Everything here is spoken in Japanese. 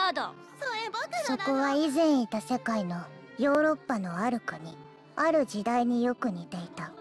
ード。 そこは以前いた世界のヨーロッパのある国、ある時代によく似ていた。